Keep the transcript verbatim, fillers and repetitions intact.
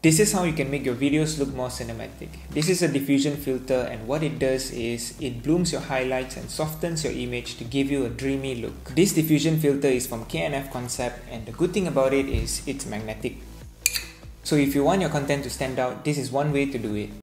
This is how you can make your videos look more cinematic. This is a diffusion filter, and what it does is it blooms your highlights and softens your image to give you a dreamy look. This diffusion filter is from K N F Concept, and the good thing about it is it's magnetic. So if you want your content to stand out, this is one way to do it.